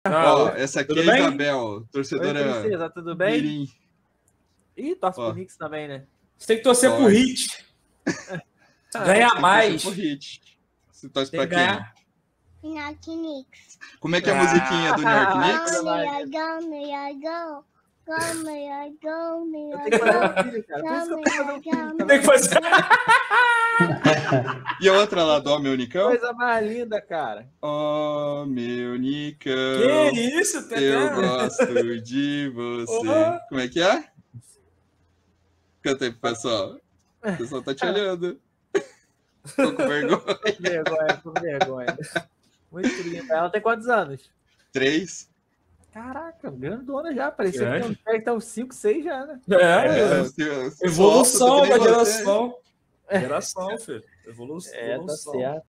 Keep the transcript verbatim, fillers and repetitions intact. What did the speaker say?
Ah, Ó, essa aqui tudo é bem? a Isabel, Oi, torcedora princesa, tudo bem? mirim. Ih, torce Ó. pro Knicks também, né? Você tem que torcer pro Torce. Hit. Ah, Ganhar Tem que mais. torcer pro Hit. Você torce Tem pra que quem? ganhar. New York Knicks. Como é que é a Ah. musiquinha do New York Go, Knicks? Coisa New mais- York, go, New York, go. Go, New York, go, New Eu York, tenho que fazer um go. filho, cara. Por Go, isso que eu New tenho que fazer um York, filho go. também. Tem que fazer. E a outra lá do Ó Meu Nicão? Coisa mais linda, cara. Ó meu Nicão, Que isso, Tetê? eu gosto de você. Ó. Como é que é? Canta aí pro pessoal. O pessoal tá te olhando. Tô com vergonha. Com vergonha, com vergonha. Muito linda. Ela tem quantos anos? Três. Caraca, grandona já. Parecia que Grande. tem uns tá uns cinco, seis já, né? É, É, eu- eu- evolução sou alto, da que nem você. geração. Geração, filho. Evolução. É, tá evolução. certo.